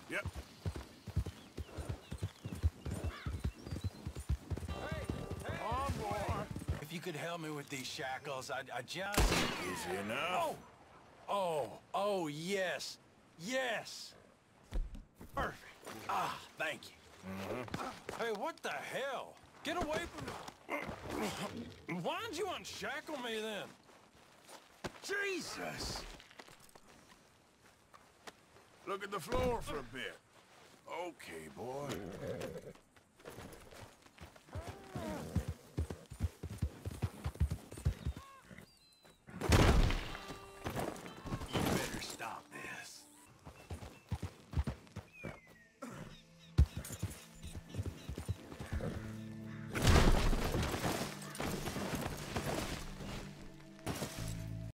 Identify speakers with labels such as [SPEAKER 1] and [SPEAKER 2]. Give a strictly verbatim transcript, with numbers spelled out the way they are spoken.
[SPEAKER 1] Yep.
[SPEAKER 2] On board. If you could help me with these shackles, I, I just...
[SPEAKER 1] Easy enough.
[SPEAKER 2] Oh! Oh, oh, yes. Yes! Perfect. Ah, thank you. Mm-hmm. Hey, what the hell? Get away from me. Why'd you unshackle me then? Jesus!
[SPEAKER 1] Look at the floor for a bit. Okay, boy.